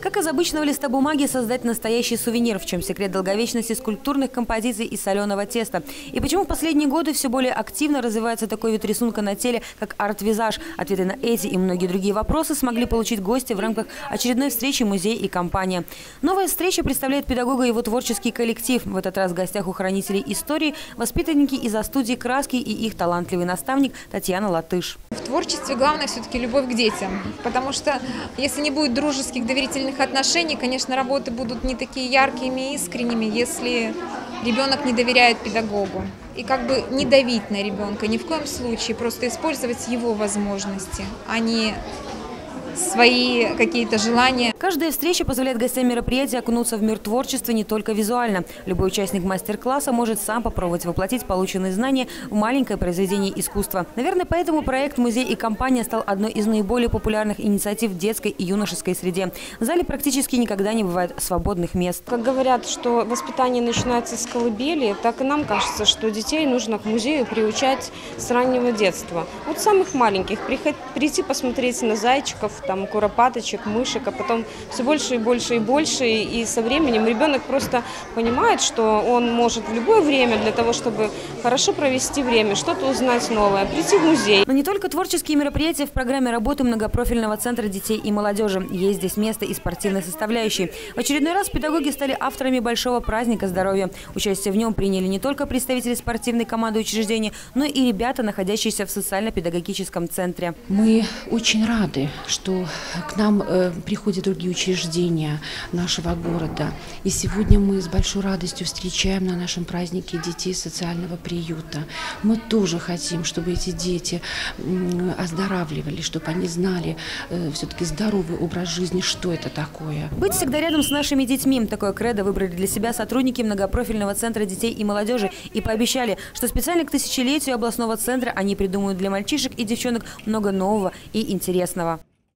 Как из обычного листа бумаги создать настоящий сувенир? В чем секрет долговечности скульптурных композиций из соленого теста? И почему в последние годы все более активно развивается такой вид рисунка на теле, как арт-визаж? Ответы на эти и многие другие вопросы смогли получить гости в рамках очередной встречи «Музей и компания». Новая встреча представляет педагога и его творческий коллектив. В этот раз в гостях у хранителей истории воспитанники из студии «Краски» и их талантливый наставник Татьяна Латыш. В творчестве главное все-таки любовь к детям, потому что если не будет дружеских, доверительных отношений, конечно, работы будут не такие яркими и искренними, если ребенок не доверяет педагогу. И как бы не давить на ребенка, ни в коем случае, просто использовать его возможности, а не свои какие-то желания. Каждая встреча позволяет гостям мероприятия окунуться в мир творчества не только визуально. Любой участник мастер-класса может сам попробовать воплотить полученные знания в маленькое произведение искусства. Наверное, поэтому проект «Музей и компания» стал одной из наиболее популярных инициатив в детской и юношеской среде. В зале практически никогда не бывает свободных мест. Как говорят, что воспитание начинается с колыбели, так и нам кажется, что детей нужно к музею приучать с раннего детства. Вот самых маленьких прийти посмотреть на зайчиков, там куропаточек, мышек, а потом все больше и больше и больше. И со временем ребенок просто понимает, что он может в любое время для того, чтобы хорошо провести время, что-то узнать новое, прийти в музей. Но не только творческие мероприятия в программе работы многопрофильного центра детей и молодежи. Есть здесь место и спортивной составляющей. В очередной раз педагоги стали авторами большого праздника здоровья. Участие в нем приняли не только представители спортивной команды учреждения, но и ребята, находящиеся в социально-педагогическом центре. Мы очень рады, что к нам приходят другие учреждения нашего города. И сегодня мы с большой радостью встречаем на нашем празднике детей социального приюта. Мы тоже хотим, чтобы эти дети оздоравливали, чтобы они знали все-таки здоровый образ жизни, что это такое. Быть всегда рядом с нашими детьми. Такое кредо выбрали для себя сотрудники многопрофильного центра детей и молодежи и пообещали, что специально к тысячелетию областного центра они придумают для мальчишек и девчонок много нового и интересного.